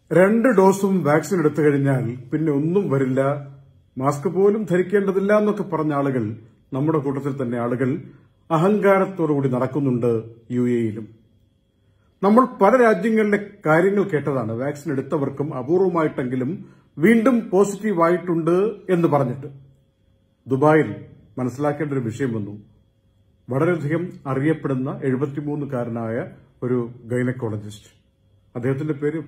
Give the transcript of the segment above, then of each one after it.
2 ഡോസും vaccine എടുത്തു കഴിഞ്ഞാൽ പിന്നെ ഒന്നും വരില്ല, മാസ്ക് പോലും ധരിക്കേണ്ടതില്ല എന്നൊക്കെ പറഞ്ഞ ആളുകൾ, നമ്മുടെ കൂട്ടത്തിൽ തന്നെ ആളുകൾ അഹങ്കാരത്തോടുകൂടി നടക്കുന്നുണ്ട് UAE-യിലും. നമ്മൾ പല രാജ്യങ്ങളിലെ കാര്യങ്ങൾ കേട്ടതാണ്. വാക്സിൻ എടുത്തവർക്കും അപൂർവമായിട്ടെങ്കിലും വീണ്ടും പോസിറ്റീവായിട്ടുണ്ട് എന്ന് പറഞ്ഞിട്ട്. ദുബായിൽ മനസ്സിലാക്കേണ്ട ഒരു വിഷയം വന്നു. വളരെയധികം അറിയപ്പെടുന്ന 73-കാരനായ ഒരു ഗൈനക്കോളജിസ്റ്റ്, അദ്ദേഹത്തിന്റെ പേര്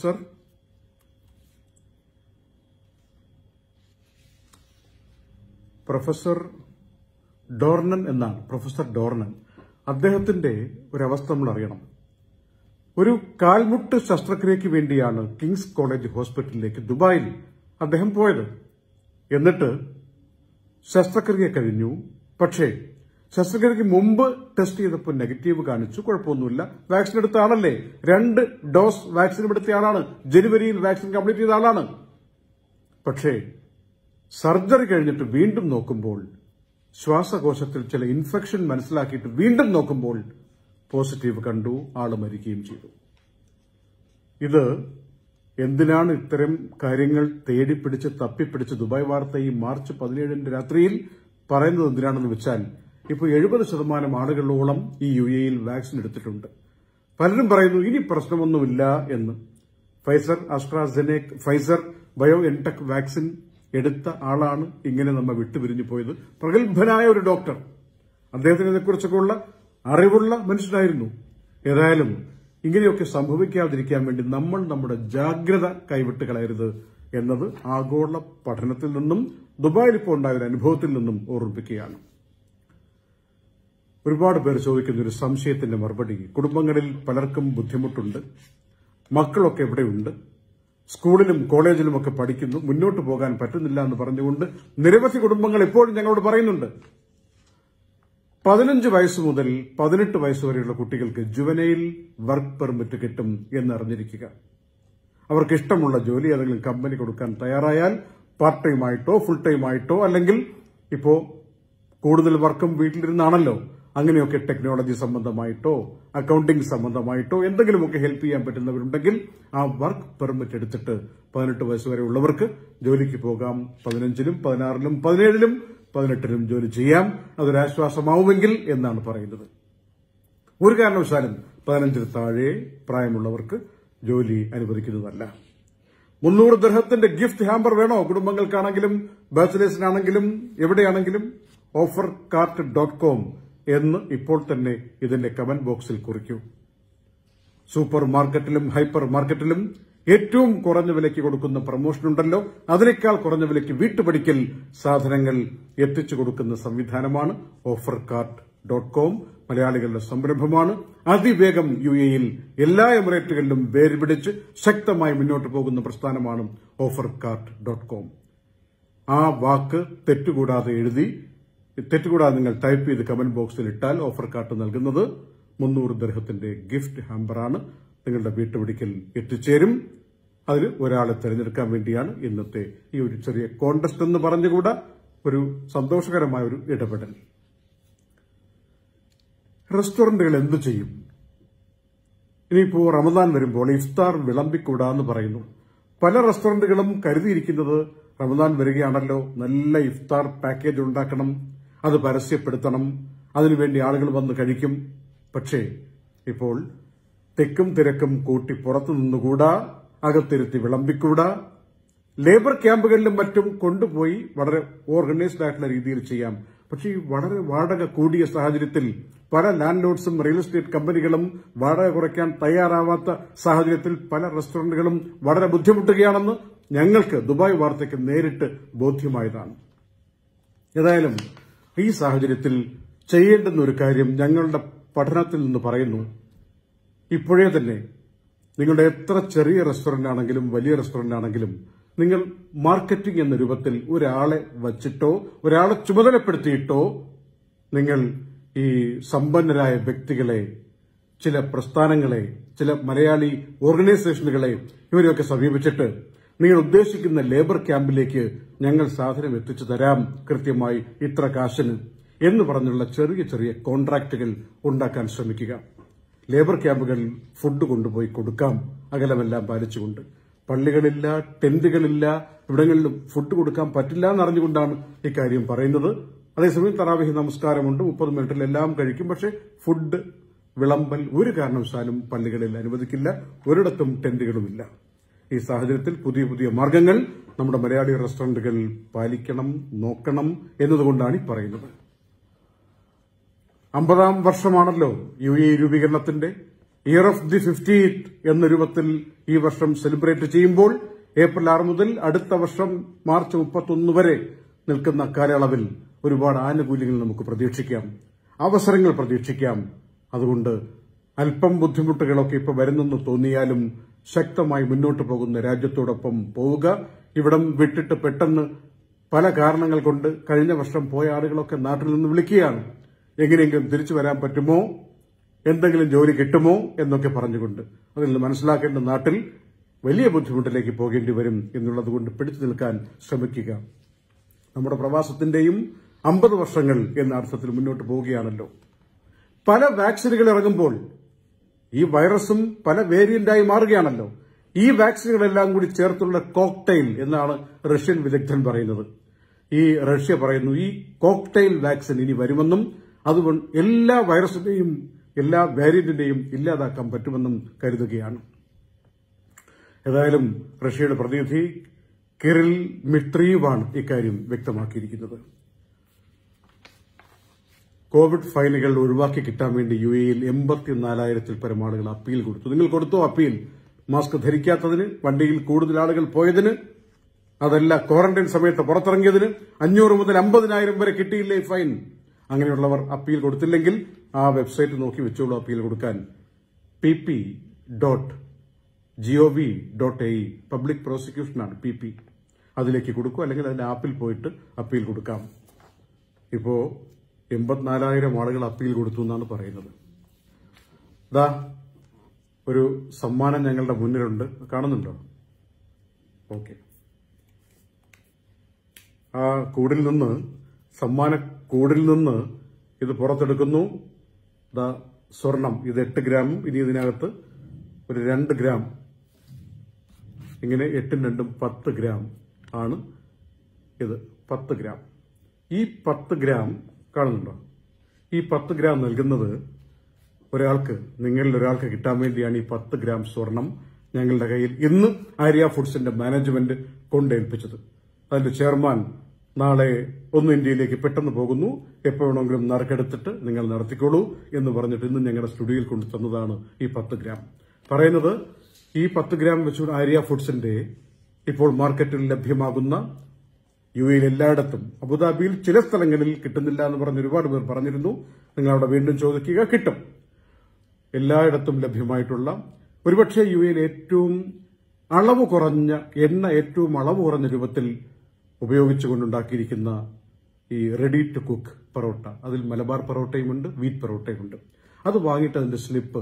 പ്രൊഫസർ ഡോർണൻ എന്നാണ്. പ്രൊഫസർ ഡോർണൻ, അദ്ദേഹത്തിന്റെ ഒരവസ്ഥ നമ്മൾ അറിയണം. ഒരു കാൽമുട്ട് ശസ്ത്രക്രിയയ്ക്ക് വേണ്ടിയാണ് കിങ്സ് കോളേജ് ഹോസ്പിറ്റലിലേക്ക് ദുബായിൽ അദ്ദേഹം പോയത്. എന്നിട്ട് ശസ്ത്രക്രിയ കഴിഞ്ഞു. പക്ഷേ ശസ്ത്രക്രിയയ്ക്ക് മുമ്പ് ടെസ്റ്റ് ചെയ്തപ്പോൾ നെഗറ്റീവ് കാണിച്ചു. കുഴപ്പമൊന്നുമില്ല, വാക്സിൻ എടുത്ത ആളല്ലേ, 2 ഡോസ് വാക്സിൻ എടുത്ത ആളാണ്, ജനുവരിയിൽ വാക്സിൻ കംപ്ലീറ്റ് ചെയ്ത ആളാണ്. പക്ഷേ സർജറി കഴിഞ്ഞിട്ട് വീണ്ടും നോക്കുമ്പോൾ, ശ്വാസകോശത്തിൽ ചില ഇൻഫെക്ഷൻ മനസ്സിലാക്കിയിട്ട് വീണ്ടും നോക്കുമ്പോൾ പോസിറ്റീവ് കണ്ടു, ആള് മരിക്കുകയും ചെയ്തു. ഇത് എന്തിനാണ് ഇത്തരം കാര്യങ്ങൾ തേടിപ്പിടിച്ച് തപ്പിപ്പിടിച്ച് ദുബായ് വാർത്ത ഈ മാർച്ച് 17 രാത്രിയിൽ പറയുന്നത് എന്തിനാണെന്ന് വെച്ചാൽ, ഇപ്പോൾ 70% ആളുകളോളം ഈ UAE-യിൽ വാക്സിൻ എടുത്തിട്ടുണ്ട്. പലരും പറയുന്നു ഇനി പ്രശ്നമൊന്നുമില്ല എന്ന്. ഫൈസർ ബയോഎൻടെക് വാക്സിൻ എടുത്ത ആളാണ് ഇങ്ങനെ നമ്മെ വിട്ടുപിരിഞ്ഞു പോയത്. പ്രഗത്ഭനായ ഒരു ഡോക്ടർ, അദ്ദേഹത്തിന് ഇതിനെക്കുറിച്ചൊക്കെയുള്ള അറിവുള്ള മനുഷ്യനായിരുന്നു. ഏതായാലും ഇങ്ങനെയൊക്കെ സംഭവിക്കാതിരിക്കാൻ വേണ്ടി നമ്മൾ നമ്മുടെ ജാഗ്രത കൈവിട്ട് കളയരുത് എന്നത് ആഗോള പഠനത്തിൽ നിന്നും ദുബായിൽ ഇപ്പോൾ ഉണ്ടായ ഒരു അനുഭവത്തിൽ നിന്നും ഓർമ്മിപ്പിക്കുകയാണ്. ഒരുപാട് പേർ ചോദിക്കുന്ന ഒരു സംശയത്തിന്റെ മറുപടി, കുടുംബങ്ങളിൽ പലർക്കും ബുദ്ധിമുട്ടുണ്ട്, മക്കളൊക്കെ എവിടെയുണ്ട്, സ്കൂളിലും കോളേജിലുമൊക്കെ പഠിക്കുന്നു, മുന്നോട്ട് പോകാൻ പറ്റുന്നില്ല എന്ന് പറഞ്ഞുകൊണ്ട് നിരവധി കുടുംബങ്ങൾ ഇപ്പോഴും ഞങ്ങളോട് പറയുന്നുണ്ട്. 15 വയസ്സ് മുതൽ 18 വയസ്സ് വരെയുള്ള കുട്ടികൾക്ക് ജുവനൈൽ വർക്ക് പെർമിറ്റ് കിട്ടും എന്നറിഞ്ഞിരിക്കുക. അവർക്ക് ഇഷ്ടമുള്ള ജോലി ഏതെങ്കിലും കമ്പനി കൊടുക്കാൻ തയ്യാറായാൽ പാർട്ട് ടൈം ആയിട്ടോ ഫുൾ ടൈം ആയിട്ടോ, അല്ലെങ്കിൽ ഇപ്പോ കൂടുതൽ വർക്കും വീട്ടിലിരുന്നാണല്ലോ, അങ്ങനെയൊക്കെ ടെക്നോളജി സംബന്ധമായിട്ടോ അക്കൌണ്ടിംഗ് സംബന്ധമായിട്ടോ എന്തെങ്കിലുമൊക്കെ ഹെൽപ്പ് ചെയ്യാൻ പറ്റുന്നവരുണ്ടെങ്കിൽ ആ വർക്ക് പെർമിറ്റ് എടുത്തിട്ട് 18 വയസ്സ് വരെ ഉള്ളവർക്ക് ജോലിക്ക് പോകാം. 15-ലും 16-ലും 17-ലും 18-ലും ജോലി ചെയ്യാം. അതൊരാശ്വാസമാവുമെങ്കിൽ എന്നാണ് പറയുന്നത്. ഒരു കാരണവശാലും 15-ൽ താഴെ പ്രായമുള്ളവർക്ക് ജോലി അനുവദിക്കുന്നതല്ല. 300 ദിർഹത്തിന്റെ ഗിഫ്റ്റ് ഹാമ്പർ വേണോ കുടുംബങ്ങൾക്കാണെങ്കിലും ബാച്ചിലേഴ്സിനാണെങ്കിലും എവിടെയാണെങ്കിലും offercart.com എന്ന് ഇപ്പോൾ തന്നെ ഇതിന്റെ കമന്റ് ബോക്സിൽ കുറിക്കൂ. സൂപ്പർ മാർക്കറ്റിലും ഹൈപ്പർ മാർക്കറ്റിലും ഏറ്റവും കുറഞ്ഞ വിലയ്ക്ക് കൊടുക്കുന്ന പ്രൊമോഷൻ ഉണ്ടല്ലോ, അതിനേക്കാൾ കുറഞ്ഞ വിലയ്ക്ക് വീട്ടുപടിക്കൽ സാധനങ്ങൾ എത്തിച്ചു കൊടുക്കുന്ന സംവിധാനമാണ് offercart.com. മലയാളികളുടെ സംരംഭമാണ്. അതിവേഗം UAE-യിൽ എല്ലാ എമിറേറ്റുകളിലും വേർപിടിച്ച് ശക്തമായി മുന്നോട്ട് പോകുന്ന പ്രസ്ഥാനമാണ് offercart.com. ആ വാക്ക് തെറ്റുകൂടാതെ നിങ്ങൾ ടൈപ്പ് ചെയ്ത് കമന്റ് ബോക്സിൽ ഇട്ടാൽ ഓഫർകാർട്ട് നൽകുന്നത് 300 ദിർഹത്തിന്റെ ഗിഫ്റ്റ് ഹാമ്പറാണ്. നിങ്ങളുടെ വീട്ടുപിടിക്കൽ എത്തിച്ചേരും. അതിൽ ഒരാളെ തെരഞ്ഞെടുക്കാൻ വേണ്ടിയാണ് ഇന്നത്തെ ഈ ഒരു ചെറിയ കോൺടെസ്റ്റ് എന്ന് പറഞ്ഞുകൂടാ, ഒരു സന്തോഷകരമായ ഒരു ഇടപെടൽ. റെസ്റ്റോറന്റുകൾ എന്തു ചെയ്യും? ഇനിയിപ്പോ റമദാൻ വരുമ്പോൾ ഇഫ്താർ വിളമ്പിക്കൂടാന്ന് പറയുന്നു. പല റെസ്റ്റോറന്റുകളും കരുതിയിരിക്കുന്നത് റമദാൻ വരികയാണല്ലോ, നല്ല ഇഫ്താർ പാക്കേജ് ഉണ്ടാക്കണം, അത് പരസ്യപ്പെടുത്തണം, അതിനുവേണ്ടി ആളുകൾ വന്ന് കഴിക്കും. പക്ഷേ ഇപ്പോൾ തിക്കും തിരക്കും കൂട്ടി പുറത്തു നിന്നുകൂടാ, അകത്തിരുത്തി വിളമ്പിക്കൂടാ. ലേബർ ക്യാമ്പുകളിലും മറ്റും കൊണ്ടുപോയി വളരെ ഓർഗനൈസ്ഡ് ആയിട്ടുള്ള രീതിയിൽ ചെയ്യാം. പക്ഷേ ഈ വളരെ വാടക കൂടിയ സാഹചര്യത്തിൽ പല ലാൻഡ് ലോഡ്സും റിയൽ എസ്റ്റേറ്റ് കമ്പനികളും വാടക കുറയ്ക്കാൻ തയ്യാറാവാത്ത സാഹചര്യത്തിൽ പല റെസ്റ്റോറന്റുകളും വളരെ ബുദ്ധിമുട്ടുകയാണെന്ന് ഞങ്ങൾക്ക് ദുബായ് വാർത്തയ്ക്ക് നേരിട്ട് ബോധ്യമായതാണ്. ഏതായാലും ഈ സാഹചര്യത്തിൽ ചെയ്യേണ്ടുന്ന ഒരു കാര്യം ഞങ്ങളുടെ പഠനത്തിൽ നിന്ന് പറയുന്നു. ഇപ്പോഴേ തന്നെ നിങ്ങളുടെ എത്ര ചെറിയ റെസ്റ്റോറന്റ് ആണെങ്കിലും വലിയ റെസ്റ്റോറന്റ് ആണെങ്കിലും നിങ്ങൾ മാർക്കറ്റിംഗ് എന്ന രൂപത്തിൽ ഒരാളെ വച്ചിട്ടോ ഒരാളെ ചുമതലപ്പെടുത്തിയിട്ടോ നിങ്ങൾ ഈ സമ്പന്നരായ വ്യക്തികളെ, ചില പ്രസ്ഥാനങ്ങളെ, ചില മലയാളി ഓർഗനൈസേഷനുകളെ ഇവരെയൊക്കെ സമീപിച്ചിട്ട് നിങ്ങൾ ഉദ്ദേശിക്കുന്ന ലേബർ ക്യാമ്പിലേക്ക് ഞങ്ങൾ സാധനം എത്തിച്ചു തരാം കൃത്യമായി ഇത്ര കാശിന് എന്ന് പറഞ്ഞുള്ള ചെറിയ ചെറിയ കോൺട്രാക്റ്റുകൾ ഉണ്ടാക്കാൻ ശ്രമിക്കുക. ലേബർ ക്യാമ്പുകളിൽ ഫുഡ് കൊണ്ടുപോയി കൊടുക്കാം, അകലമെല്ലാം പാലിച്ചുകൊണ്ട്. പള്ളികളില്ല, ടെന്റുകളില്ല, ഇവിടങ്ങളിലും ഫുഡ് കൊടുക്കാൻ പറ്റില്ല എന്നറിഞ്ഞുകൊണ്ടാണ് ഇക്കാര്യം പറയുന്നത്. അതേസമയം തറാവീഹ് നമസ്കാരമുണ്ട്, 30 മിനിറ്റിൽ എല്ലാം കഴിക്കും. പക്ഷേ ഫുഡ് വിളമ്പൽ ഒരു കാരണവശാലും പള്ളികളിൽ അനുവദിക്കില്ല. ഒരിടത്തും ടെന്റുകളുമില്ല. ഈ സാഹചര്യത്തിൽ പുതിയ പുതിയ മാർഗങ്ങൾ നമ്മുടെ മലയാളി റെസ്റ്റോറന്റുകൾ പാലിക്കണം, നോക്കണം എന്നതുകൊണ്ടാണ് ഈ പറയുന്നത്. 50ാം വർഷമാണല്ലോ UAE രൂപീകരണത്തിന്റെ. ഇയർ ഓഫ് ദി 50th എന്ന രൂപത്തിൽ ഈ വർഷം സെലിബ്രേറ്റ് ചെയ്യുമ്പോൾ ഏപ്രിൽ 6 മുതൽ അടുത്ത വർഷം മാർച്ച് 31 വരെ നിൽക്കുന്ന കാലയളവിൽ ഒരുപാട് ആനുകൂല്യങ്ങൾ നമുക്ക് പ്രതീക്ഷിക്കാം, അവസരങ്ങൾ പ്രതീക്ഷിക്കാം. അതുകൊണ്ട് അല്പം ബുദ്ധിമുട്ടുകളൊക്കെ ഇപ്പോൾ വരുന്നെന്ന് തോന്നിയാലും ശക്തമായി മുന്നോട്ട് പോകുന്ന രാജ്യത്തോടൊപ്പം പോവുക. ഇവിടം വിട്ടിട്ട് പെട്ടെന്ന് പല കാരണങ്ങൾ കൊണ്ട് കഴിഞ്ഞ വർഷം പോയ ആളുകളൊക്കെ നാട്ടിൽ നിന്ന് വിളിക്കുകയാണ്. എങ്ങനെയെങ്കിലും തിരിച്ചു വരാൻ പറ്റുമോ, എന്തെങ്കിലും ജോലി കിട്ടുമോ എന്നൊക്കെ പറഞ്ഞുകൊണ്ട്. അതിൽ നിന്ന് മനസ്സിലാക്കേണ്ട നാട്ടിൽ വലിയ ബുദ്ധിമുട്ടിലേക്ക് പോകേണ്ടി വരും എന്നുള്ളത് കൊണ്ട് പിടിച്ചു നിൽക്കാൻ ശ്രമിക്കുക. നമ്മുടെ പ്രവാസത്തിന്റെയും 50 വർഷങ്ങൾ എന്ന അർത്ഥത്തിൽ മുന്നോട്ട് പോവുകയാണല്ലോ. പല വാക്സിനുകൾ ഇറങ്ങുമ്പോൾ ഈ വൈറസും പല വേരിയന്റായി മാറുകയാണല്ലോ. ഈ വാക്സിനുകളെല്ലാം കൂടി ചേർത്തുള്ള കോക്ടെയിൽ എന്നാണ് റഷ്യൻ വിദഗ്ധൻ പറയുന്നത്. ഈ റഷ്യ പറയുന്നു ഈ കോക്ടെയിൽ വാക്സിൻ ഇനി വരുമെന്നും അതുകൊണ്ട് എല്ലാ വൈറസിന്റെയും എല്ലാ വേരിയന്റിന്റെയും ഇല്ലാതാക്കാൻ പറ്റുമെന്നും കരുതുകയാണ്. ഏതായാലും റഷ്യയുടെ പ്രതിനിധി കിറിൽ മിട്രീവാണ് ഇക്കാര്യം വ്യക്തമാക്കിയിരിക്കുന്നത്. കോവിഡ് ഫൈനുകൾ ഒഴിവാക്കി കിട്ടാൻ വേണ്ടി UAEയിൽ 84,000-ൽ പരം ആളുകൾ അപ്പീൽ കൊടുത്തു. നിങ്ങൾ കൊടുത്തോ അപ്പീൽ? മാസ്ക് ധരിക്കാത്തതിന്, വണ്ടിയിൽ കൂടുതൽ ആളുകൾ പോയതിന്, അതല്ല ക്വാറന്റൈൻ സമയത്ത് പുറത്തിറങ്ങിയതിന് 500 മുതൽ 50,000 വരെ കിട്ടിയില്ലേ ഫൈൻ? അങ്ങനെയുള്ളവർ അപ്പീൽ കൊടുത്തില്ലെങ്കിൽ ആ വെബ്സൈറ്റ് നോക്കി വെച്ചോളൂ അപ്പീൽ കൊടുക്കാൻ. pp.gov.ae public പ്രോസിക്യൂഷനാണ് PP. അതിലേക്ക് കൊടുക്കും, അല്ലെങ്കിൽ അതിന്റെ ആപ്പിൽ പോയിട്ട് അപ്പീൽ കൊടുക്കാം. ഇപ്പോ 84,000 ആളുകൾ അപ്പീൽ കൊടുത്തു എന്നാണ് പറയുന്നത്. ദാ ഒരു സമ്മാനം ഞങ്ങളുടെ മുന്നിലുണ്ട്, കാണുന്നുണ്ടോ? ഓക്കെ. ആ കൂടിൽ നിന്ന്, സമ്മാന കൂടിൽ നിന്ന് ഇത് പുറത്തെടുക്കുന്നു. ദാ സ്വർണം, ഇത് 8 ഗ്രാമും ഇനി ഇതിനകത്ത് ഒരു 2 ഗ്രാം, ഇങ്ങനെ 8ഉം 2ഉം 10 ഗ്രാം ആണ് ഇത്. 10 ഗ്രാം. ഈ 10 ഗ്രാം കാണുന്നുണ്ടോ? ഈ 10 ഗ്രാം നൽകുന്നത് ഒരാൾക്ക്, നിങ്ങളിൽ ഒരാൾക്ക് കിട്ടാൻ വേണ്ടിയാണ് ഈ 10 ഗ്രാം സ്വർണം ഞങ്ങളുടെ കയ്യിൽ ഇന്ന് ആര്യ ഫുഡ്സിന്റെ മാനേജ്മെന്റ് കൊണ്ടേൽപ്പിച്ചത്. അതിന്റെ ചെയർമാൻ നാളെ ഇന്ത്യയിലേക്ക് പെട്ടെന്ന് പോകുന്നു, എപ്പോഴെങ്കിലും നറുക്കെടുത്തിട്ട് നിങ്ങൾ നടത്തിക്കോളൂ എന്ന് പറഞ്ഞിട്ട് ഇന്ന് ഞങ്ങളുടെ സ്റ്റുഡിയോയിൽ കൊണ്ടു തന്നതാണ് ഈ 10 ഗ്രാം. പറയുന്നത് ഈ 10 ഗ്രാം വെച്ചുകൊണ്ട് ആര്യ ഫുഡ്സിന്റെ ഇപ്പോൾ മാർക്കറ്റിൽ ലഭ്യമാകുന്ന UAEയിൽ എല്ലായിടത്തും, അബുദാബിയിൽ ചില സ്ഥലങ്ങളിൽ കിട്ടുന്നില്ല എന്ന് പറഞ്ഞ് ഒരുപാട് പേർ പറഞ്ഞിരുന്നു. നിങ്ങൾ അവിടെ വീണ്ടും ചോദിക്കുക, കിട്ടും. എല്ലായിടത്തും ലഭ്യമായിട്ടുള്ള, ഒരുപക്ഷെ UAEയിൽ ഏറ്റവും അളവ് കുറഞ്ഞ എണ്ണ, ഏറ്റവും അളവ് കുറഞ്ഞ രൂപത്തിൽ ഉപയോഗിച്ചുകൊണ്ടുണ്ടാക്കിയിരിക്കുന്ന ഈ റെഡി ടു കുക്ക് പൊറോട്ട, അതിൽ മലബാർ പൊറോട്ടയുമുണ്ട്, വീറ്റ് പൊറോട്ടയുമുണ്ട്. അത് വാങ്ങിയിട്ട് അതിന്റെ സ്ലിപ്പ്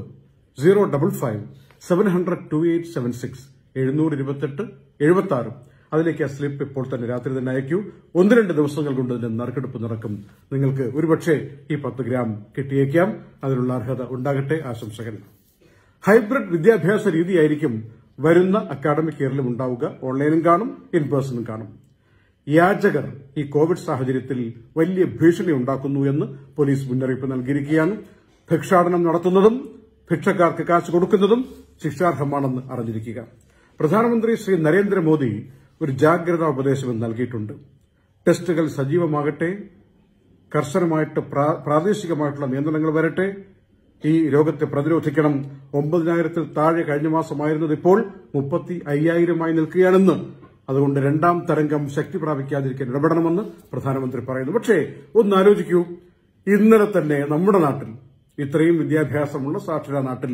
055-700-2876 728-76 അതിലേക്ക് ആ സ്ലിപ്പ് ഇപ്പോൾ തന്നെ രാത്രി തന്നെ അയക്കൂ. 1-2 ദിവസങ്ങൾ കൊണ്ട് ഇതിന്റെ നറുക്കെടുപ്പ് നടക്കും. നിങ്ങൾക്ക് ഒരുപക്ഷെ ഈ 10 ഗ്രാം കിട്ടിയേക്കാം. അതിനുള്ള അർഹത ഉണ്ടാകട്ടെ. ആശംസകൾ. ഹൈബ്രിഡ് വിദ്യാഭ്യാസ രീതിയായിരിക്കും വരുന്ന അക്കാഡമിക് ഇയറിലും ഉണ്ടാവുക. ഓൺലൈനും കാണും, ഇൻ പേഴ്സണും കാണും. യാചകർ ഈ കോവിഡ് സാഹചര്യത്തിൽ വലിയ ഭീഷണി ഉണ്ടാക്കുന്നു എന്ന് പോലീസ് മുന്നറിയിപ്പ് നൽകിയിരിക്കുകയാണ്. ഭിക്ഷാടനം നടത്തുന്നതും ഭിക്ഷക്കാർക്ക് കാശ് കൊടുക്കുന്നതും ശിക്ഷാർഹമാണെന്ന് അറിഞ്ഞിരിക്കുക. പ്രധാനമന്ത്രി ശ്രീ നരേന്ദ്രമോദി ഒരു ജാഗ്രതാ ഉപദേശം നൽകിയിട്ടുണ്ട്. ടെസ്റ്റുകൾ സജീവമാകട്ടെ, കർശനമായിട്ട് പ്രാദേശികമായിട്ടുള്ള നിയന്ത്രണങ്ങൾ വരട്ടെ, ഈ രോഗത്തെ പ്രതിരോധിക്കണം. 9,000-ൽ താഴെ കഴിഞ്ഞ മാസമായിരുന്നത് ഇപ്പോൾ 35,000-ആയി നിൽക്കുകയാണെന്ന്. അതുകൊണ്ട് 2ാം തരംഗം ശക്തി പ്രാപിക്കാതിരിക്കാൻ ഇടപെടണമെന്ന് പ്രധാനമന്ത്രി പറയുന്നു. പക്ഷേ ഒന്നാലോചിക്കൂ, ഇന്നലെ തന്നെ നമ്മുടെ നാട്ടിൽ, ഇത്രയും വിദ്യാഭ്യാസമുള്ള സാക്ഷര നാട്ടിൽ,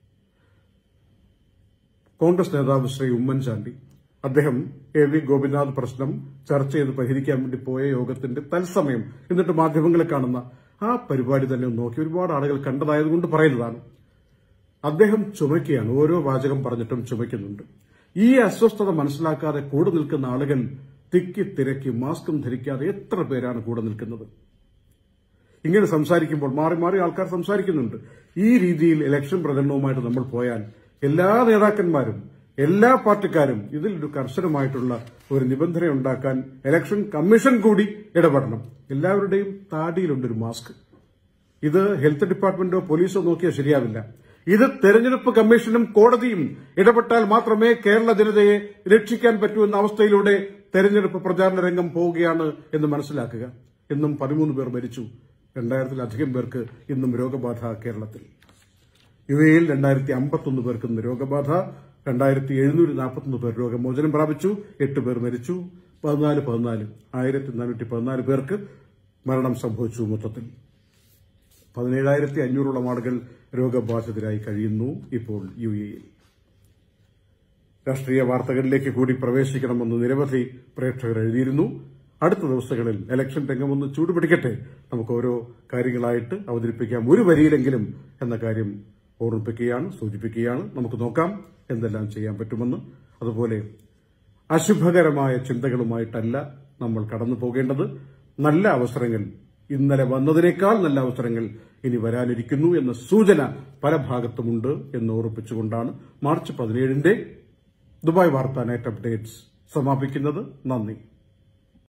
കോൺഗ്രസ് നേതാവ് ശ്രീ ഉമ്മൻചാണ്ടി, അദ്ദേഹം AV ഗോപിനാഥ് പ്രശ്നം ചർച്ച ചെയ്ത് പരിഹരിക്കാൻ വേണ്ടി പോയ യോഗത്തിന്റെ തത്സമയം എന്നിട്ട് മാധ്യമങ്ങളെ കാണുന്ന ആ പരിപാടി തന്നെ നോക്കി ഒരുപാട് ആളുകൾ കണ്ടതായതുകൊണ്ട് പറയുന്നതാണ്. അദ്ദേഹം ചുമയ്ക്കുകയാണ്, ഓരോ വാചകം പറഞ്ഞിട്ടും ചുമയ്ക്കുന്നുണ്ട്. ഈ അസ്വസ്ഥത മനസ്സിലാക്കാതെ കൂടെ നിൽക്കുന്ന ആളുകൾ തിക്കി തിരക്കി മാസ്കും ധരിക്കാതെ എത്ര പേരാണ് കൂടെ നിൽക്കുന്നത്? ഇങ്ങനെ സംസാരിക്കുമ്പോൾ മാറി മാറി ആൾക്കാർ സംസാരിക്കുന്നുണ്ട്. ഈ രീതിയിൽ ഇലക്ഷൻ പ്രചരണവുമായിട്ട് നമ്മൾ പോയാൽ എല്ലാ നേതാക്കന്മാരും എല്ലാ പാർട്ടിക്കാരും ഇതിലൊരു കർശനമായിട്ടുള്ള ഒരു നിബന്ധന ഉണ്ടാക്കാൻ ഇലക്ഷൻ കമ്മീഷൻ കൂടി ഇടപെടണം. എല്ലാവരുടെയും താടിയിലുണ്ടൊരു മാസ്ക്. ഇത് ഹെൽത്ത് ഡിപ്പാർട്ട്മെന്റോ പോലീസോ നോക്കിയാൽ ശരിയാവില്ല. ഇത് തെരഞ്ഞെടുപ്പ് കമ്മീഷനും കോടതിയും ഇടപെട്ടാൽ മാത്രമേ കേരള ജനതയെ രക്ഷിക്കാൻ പറ്റൂ എന്ന അവസ്ഥയിലൂടെ തെരഞ്ഞെടുപ്പ് പ്രചാരണ രംഗം പോവുകയാണ് എന്ന് മനസ്സിലാക്കുക. ഇന്നും 13 പേർ മരിച്ചു. 2000-ലധികം പേർക്ക് ഇന്നും രോഗബാധ കേരളത്തിൽ. യുഎഇയിൽ 2051 പേർക്ക് ഇന്ന് രോഗബാധ. 2741 പേർ രോഗമോചനം പ്രാപിച്ചു. 8 പേർ മരിച്ചു. 1414 പേർക്ക് മരണം സംഭവിച്ചു. മൊത്തത്തിൽ 17,500ഓളം ആളുകൾ രോഗബാധിതരായി കഴിയുന്നു ഇപ്പോൾ യുഎഇയിൽ. രാഷ്ട്രീയ വാർത്തകളിലേക്ക് കൂടി പ്രവേശിക്കണമെന്ന് നിരവധി പ്രേക്ഷകർ എഴുതിയിരുന്നു. അടുത്ത ദിവസങ്ങളിൽ ഇലക്ഷൻ രംഗമൊന്ന് ചൂടുപിടിക്കട്ടെ, നമുക്ക് ഓരോ കാര്യങ്ങളായിട്ട് അവതരിപ്പിക്കാം, ഒരു വരിയിലെങ്കിലും എന്ന കാര്യം ഓർമ്മിപ്പിക്കുകയാണ്, സൂചിപ്പിക്കുകയാണ്. നമുക്ക് നോക്കാം എന്തെല്ലാം ചെയ്യാൻ പറ്റുമെന്ന്. അതുപോലെ അശുഭകരമായ ചിന്തകളുമായിട്ടല്ല നമ്മൾ കടന്നു പോകേണ്ടത്. നല്ല അവസരങ്ങൾ, ഇന്നലെ വന്നതിനേക്കാൾ നല്ല അവസരങ്ങൾ ഇനി വരാനിരിക്കുന്നു എന്ന സൂചന പല ഭാഗത്തുമുണ്ട് എന്ന് ഓർമ്മിപ്പിച്ചുകൊണ്ടാണ് മാർച്ച് 17 ദുബായ് വാർത്ത നൈറ്റ് അപ്ഡേറ്റ്സ് സമാപിക്കുന്നത്. നന്ദി.